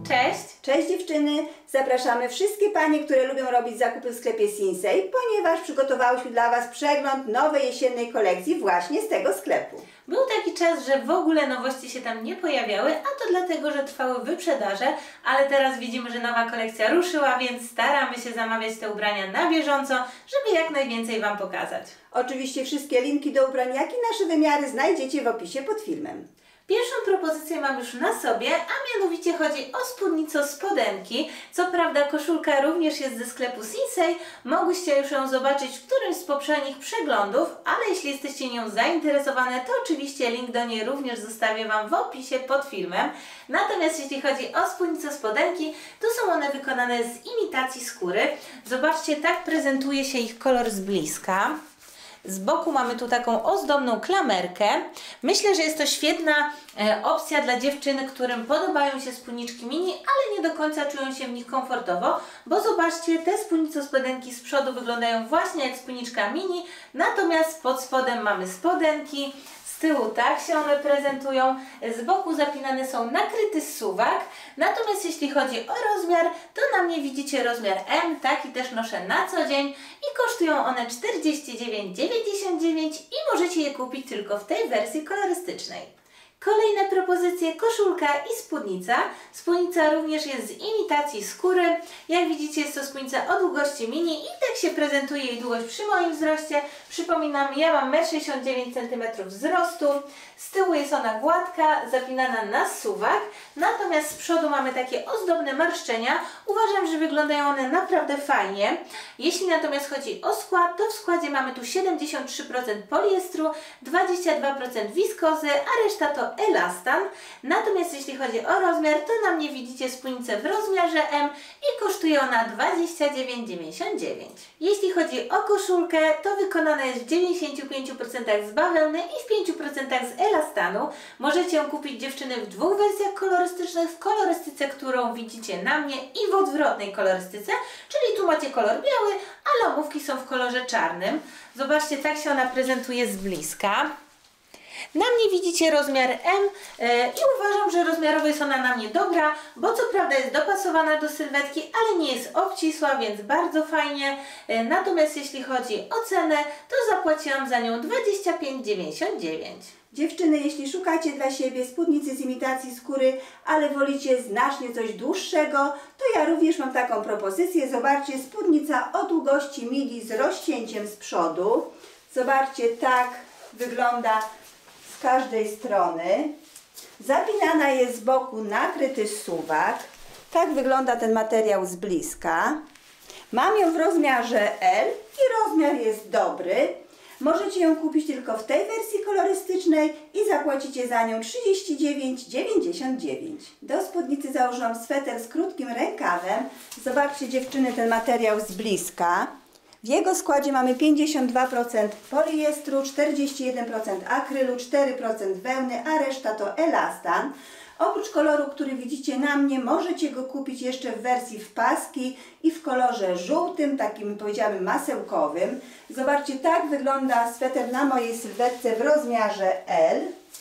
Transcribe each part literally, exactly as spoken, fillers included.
Cześć! Cześć dziewczyny! Zapraszamy wszystkie panie, które lubią robić zakupy w sklepie Sinsay, ponieważ przygotowałyśmy dla Was przegląd nowej jesiennej kolekcji właśnie z tego sklepu. Był taki czas, że w ogóle nowości się tam nie pojawiały, a to dlatego, że trwały wyprzedaże, ale teraz widzimy, że nowa kolekcja ruszyła, więc staramy się zamawiać te ubrania na bieżąco, żeby jak najwięcej Wam pokazać. Oczywiście wszystkie linki do ubrań, jak i nasze wymiary znajdziecie w opisie pod filmem. Pierwszą propozycję mam już na sobie, a mianowicie chodzi o spódnicę spodenki. Co prawda koszulka również jest ze sklepu Sinsay, mogłyście już ją zobaczyć w którymś z poprzednich przeglądów, ale jeśli jesteście nią zainteresowane, to oczywiście link do niej również zostawię Wam w opisie pod filmem. Natomiast jeśli chodzi o spódnicę spodenki, to są one wykonane z imitacji skóry. Zobaczcie, tak prezentuje się ich kolor z bliska. Z boku mamy tu taką ozdobną klamerkę. Myślę, że jest to świetna e, opcja dla dziewczyn, którym podobają się spódniczki mini, ale nie do końca czują się w nich komfortowo, bo zobaczcie, te spódnice spodenki z przodu wyglądają właśnie jak spódniczka mini, natomiast pod spodem mamy spodenki. Z tyłu tak się one prezentują, z boku zapinane są nakryty suwak, natomiast jeśli chodzi o rozmiar, to na mnie widzicie rozmiar M, taki też noszę na co dzień i kosztują one czterdzieści dziewięć dziewięćdziesiąt dziewięć i możecie je kupić tylko w tej wersji kolorystycznej. Kolejne propozycje, koszulka i spódnica. Spódnica również jest z imitacji skóry. Jak widzicie, jest to spódnica o długości mini i tak się prezentuje jej długość przy moim wzroście. Przypominam, ja mam metr sześćdziesiąt dziewięć centymetrów wzrostu. Z tyłu jest ona gładka, zapinana na suwak. Natomiast z przodu mamy takie ozdobne marszczenia. Uważam, że wyglądają one naprawdę fajnie. Jeśli natomiast chodzi o skład, to w składzie mamy tu siedemdziesiąt trzy procent poliestru, dwadzieścia dwa procent wiskozy, a reszta to elastan. Natomiast jeśli chodzi o rozmiar, to na mnie widzicie spódnicę w rozmiarze M i kosztuje ona dwadzieścia dziewięć dziewięćdziesiąt dziewięć. Jeśli chodzi o koszulkę, to wykonana jest w dziewięćdziesięciu pięciu procentach z bawełny i w pięciu procentach z elastanu. Możecie ją kupić dziewczyny w dwóch wersjach kolorystycznych, w kolorystyce, którą widzicie na mnie i w odwrotnej kolorystyce, czyli tu macie kolor biały, a lobówki są w kolorze czarnym. Zobaczcie, tak się ona prezentuje z bliska. Na mnie widzicie rozmiar M yy, i uważam, że rozmiarowo jest ona na mnie dobra, bo co prawda jest dopasowana do sylwetki, ale nie jest obcisła, więc bardzo fajnie. Yy, natomiast jeśli chodzi o cenę, to zapłaciłam za nią dwadzieścia pięć dziewięćdziesiąt dziewięć. Dziewczyny, jeśli szukacie dla siebie spódnicy z imitacji skóry, ale wolicie znacznie coś dłuższego, to ja również mam taką propozycję. Zobaczcie, spódnica o długości midi z rozcięciem z przodu. Zobaczcie, tak wygląda z każdej strony. Zapinana jest z boku nakryty suwak. Tak wygląda ten materiał z bliska. Mam ją w rozmiarze L i rozmiar jest dobry. Możecie ją kupić tylko w tej wersji kolorystycznej i zapłacicie za nią trzydzieści dziewięć dziewięćdziesiąt dziewięć. Do spódnicy założyłam sweter z krótkim rękawem. Zobaczcie dziewczyny ten materiał z bliska. W jego składzie mamy pięćdziesiąt dwa procent poliestru, czterdzieści jeden procent akrylu, cztery procent wełny, a reszta to elastan. Oprócz koloru, który widzicie na mnie, możecie go kupić jeszcze w wersji w paski i w kolorze żółtym, takim powiedziałabym masełkowym. Zobaczcie, tak wygląda sweter na mojej sylwetce w rozmiarze L.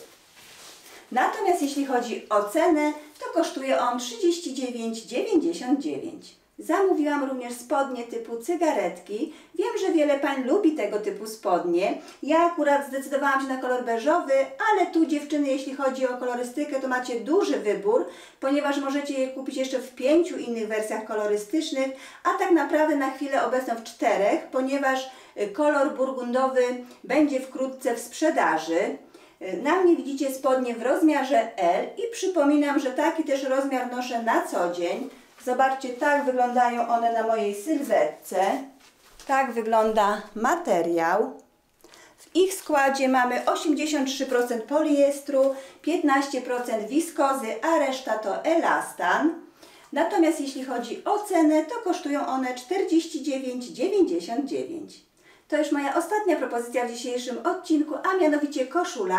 Natomiast jeśli chodzi o cenę, to kosztuje on trzydzieści dziewięć dziewięćdziesiąt dziewięć. Zamówiłam również spodnie typu cygaretki. Wiem, że wiele pań lubi tego typu spodnie. Ja akurat zdecydowałam się na kolor beżowy, ale tu dziewczyny, jeśli chodzi o kolorystykę, to macie duży wybór, ponieważ możecie je kupić jeszcze w pięciu innych wersjach kolorystycznych, a tak naprawdę na chwilę obecną w czterech, ponieważ kolor burgundowy będzie wkrótce w sprzedaży. Na mnie widzicie spodnie w rozmiarze L i przypominam, że taki też rozmiar noszę na co dzień. Zobaczcie, tak wyglądają one na mojej sylwetce. Tak wygląda materiał. W ich składzie mamy osiemdziesiąt trzy procent poliestru, piętnaście procent wiskozy, a reszta to elastan. Natomiast jeśli chodzi o cenę, to kosztują one czterdzieści dziewięć dziewięćdziesiąt dziewięć. To już moja ostatnia propozycja w dzisiejszym odcinku, a mianowicie koszula,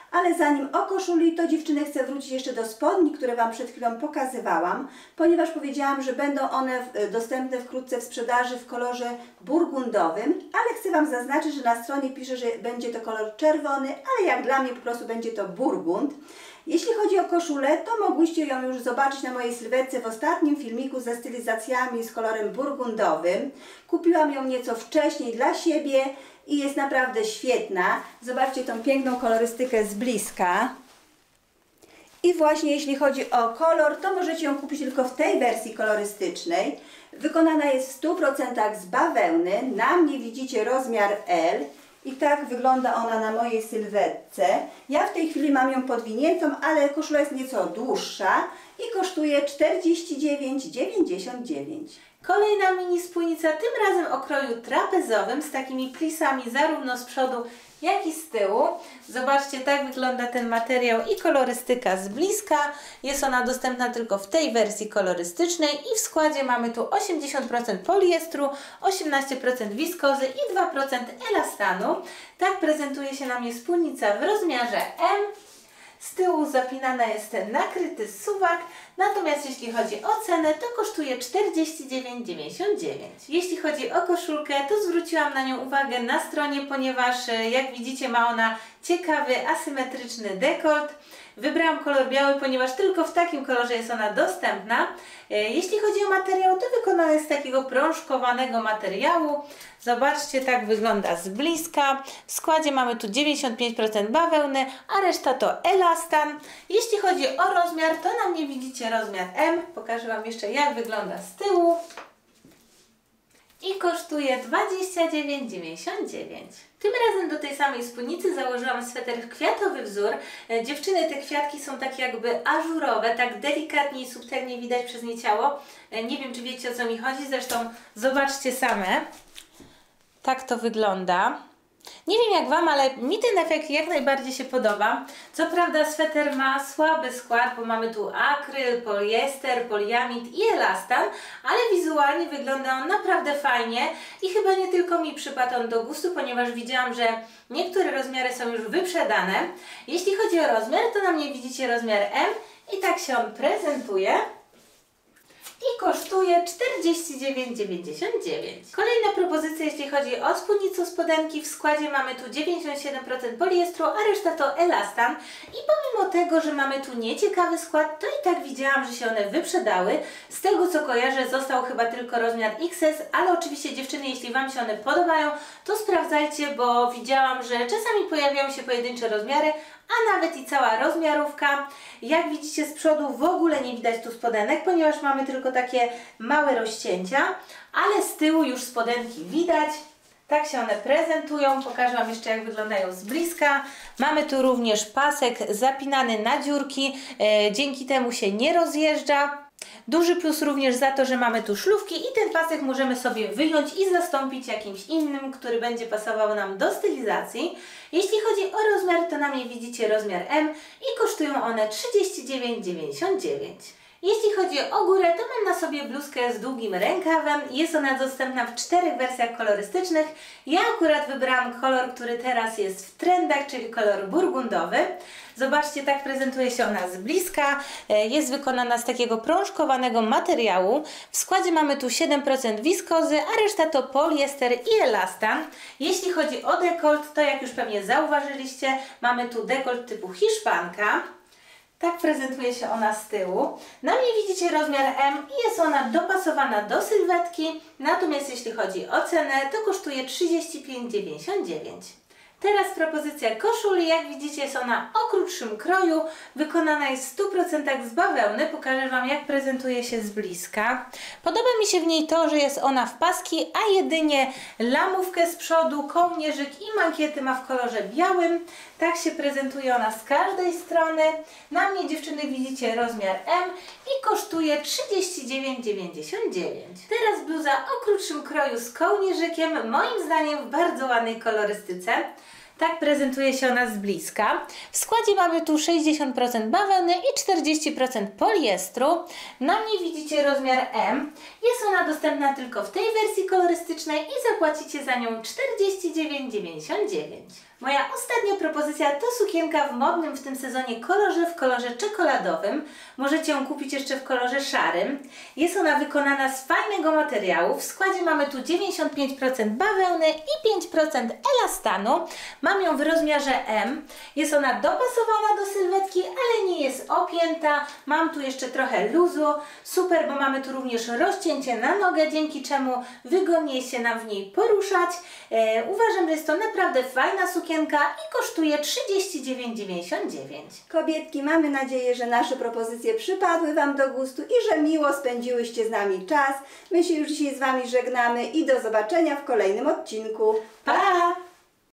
Ale zanim o koszuli, to dziewczyny chcę wrócić jeszcze do spodni, które Wam przed chwilą pokazywałam, ponieważ powiedziałam, że będą one w, dostępne wkrótce w sprzedaży w kolorze burgundowym, ale chcę Wam zaznaczyć, że na stronie pisze, że będzie to kolor czerwony, ale jak dla mnie po prostu będzie to burgund. Jeśli chodzi o koszulę, to mogłyście ją już zobaczyć na mojej sylwetce w ostatnim filmiku ze stylizacjami z kolorem burgundowym. Kupiłam ją nieco wcześniej dla siebie i jest naprawdę świetna. Zobaczcie tą piękną kolorystykę z bliska. I właśnie jeśli chodzi o kolor, to możecie ją kupić tylko w tej wersji kolorystycznej. Wykonana jest w stu procentach z bawełny. Na mnie widzicie rozmiar L. I tak wygląda ona na mojej sylwetce. Ja w tej chwili mam ją podwiniętą, ale koszula jest nieco dłuższa i kosztuje czterdzieści dziewięć dziewięćdziesiąt dziewięć. Kolejna mini spódnica, tym razem o kroju trapezowym z takimi plisami zarówno z przodu, jak i z tyłu. Zobaczcie, tak wygląda ten materiał i kolorystyka z bliska. Jest ona dostępna tylko w tej wersji kolorystycznej i w składzie mamy tu osiemdziesiąt procent poliestru, osiemnaście procent wiskozy i dwa procent elastanu. Tak prezentuje się na mnie spódnica w rozmiarze M. Z tyłu zapinana jest ten nakryty suwak, natomiast jeśli chodzi o cenę, to kosztuje czterdzieści dziewięć dziewięćdziesiąt dziewięć. Jeśli chodzi o koszulkę, to zwróciłam na nią uwagę na stronie, ponieważ jak widzicie ma ona ciekawy, asymetryczny dekolt. Wybrałam kolor biały, ponieważ tylko w takim kolorze jest ona dostępna. Jeśli chodzi o materiał, to wykonana jest z takiego prążkowanego materiału. Zobaczcie, tak wygląda z bliska. W składzie mamy tu dziewięćdziesiąt pięć procent bawełny, a reszta to elastan. Jeśli chodzi o rozmiar, to na mnie widzicie rozmiar M. Pokażę Wam jeszcze, jak wygląda z tyłu. I kosztuje dwadzieścia dziewięć dziewięćdziesiąt dziewięć. Tym razem do tej samej spódnicy założyłam sweter w kwiatowy wzór. Dziewczyny, te kwiatki są takie jakby ażurowe, tak delikatnie i subtelnie widać przez nie ciało. Nie wiem, czy wiecie, o co mi chodzi, zresztą zobaczcie same. Tak to wygląda. Nie wiem jak Wam, ale mi ten efekt jak najbardziej się podoba. Co prawda sweter ma słaby skład, bo mamy tu akryl, poliester, poliamid i elastan, ale wizualnie wygląda on naprawdę fajnie i chyba nie tylko mi przypadł on do gustu, ponieważ widziałam, że niektóre rozmiary są już wyprzedane. Jeśli chodzi o rozmiar, to na mnie widzicie rozmiar M i tak się on prezentuje. I kosztuje czterdzieści dziewięć dziewięćdziesiąt dziewięć. Kolejna propozycja, jeśli chodzi o spódnicę spodenki. W składzie mamy tu dziewięćdziesiąt siedem procent poliestru, a reszta to elastan. I pomimo tego, że mamy tu nieciekawy skład, to i tak widziałam, że się one wyprzedały. Z tego co kojarzę, został chyba tylko rozmiar X S, ale oczywiście dziewczyny, jeśli Wam się one podobają, to sprawdzajcie, bo widziałam, że czasami pojawiają się pojedyncze rozmiary, a nawet i cała rozmiarówka. Jak widzicie z przodu w ogóle nie widać tu spodenek, ponieważ mamy tylko takie małe rozcięcia, ale z tyłu już spodenki widać. Tak się one prezentują. Pokażę Wam jeszcze, jak wyglądają z bliska. Mamy tu również pasek zapinany na dziurki, e, dzięki temu się nie rozjeżdża. Duży plus również za to, że mamy tu szlufki i ten pasek możemy sobie wyjąć i zastąpić jakimś innym, który będzie pasował nam do stylizacji. Jeśli chodzi o rozmiar, to na mnie widzicie rozmiar M i kosztują one trzydzieści dziewięć dziewięćdziesiąt dziewięć. Jeśli chodzi o górę, to mam na sobie bluzkę z długim rękawem. Jest ona dostępna w czterech wersjach kolorystycznych. Ja akurat wybrałam kolor, który teraz jest w trendach, czyli kolor burgundowy. Zobaczcie, tak prezentuje się ona z bliska. Jest wykonana z takiego prążkowanego materiału. W składzie mamy tu siedem procent wiskozy, a reszta to poliester i elastan. Jeśli chodzi o dekolt, to jak już pewnie zauważyliście, mamy tu dekolt typu hiszpanka. Tak prezentuje się ona z tyłu. Na mnie widzicie rozmiar M i jest ona dopasowana do sylwetki. Natomiast jeśli chodzi o cenę, to kosztuje trzydzieści pięć dziewięćdziesiąt dziewięć. Teraz propozycja koszuli. Jak widzicie, jest ona o krótszym kroju. Wykonana jest w stu procentach z bawełny. Pokażę Wam, jak prezentuje się z bliska. Podoba mi się w niej to, że jest ona w paski, a jedynie lamówkę z przodu, kołnierzyk i mankiety ma w kolorze białym. Tak się prezentuje ona z każdej strony. Na mnie, dziewczyny, widzicie rozmiar M i kosztuje trzydzieści dziewięć dziewięćdziesiąt dziewięć. Teraz bluza o krótszym kroju z kołnierzykiem, moim zdaniem w bardzo ładnej kolorystyce. Tak prezentuje się ona z bliska. W składzie mamy tu sześćdziesiąt procent bawełny i czterdzieści procent poliestru. Na mnie widzicie rozmiar M. Jest ona dostępna tylko w tej wersji kolorystycznej i zapłacicie za nią czterdzieści dziewięć dziewięćdziesiąt dziewięć. Moja ostatnia propozycja to sukienka w modnym w tym sezonie kolorze, w kolorze czekoladowym. Możecie ją kupić jeszcze w kolorze szarym. Jest ona wykonana z fajnego materiału. W składzie mamy tu dziewięćdziesiąt pięć procent bawełny i pięć procent elastanu. Mam ją w rozmiarze M. Jest ona dopasowana do sylwetki, ale nie jest opięta. Mam tu jeszcze trochę luzu. Super, bo mamy tu również rozcięcie na nogę, dzięki czemu wygodniej się nam w niej poruszać. E, uważam, że jest to naprawdę fajna sukienka i kosztuje trzydzieści dziewięć dziewięćdziesiąt dziewięć. Kobietki, mamy nadzieję, że nasze propozycje przypadły Wam do gustu i że miło spędziłyście z nami czas. My się już dzisiaj z Wami żegnamy i do zobaczenia w kolejnym odcinku. Pa!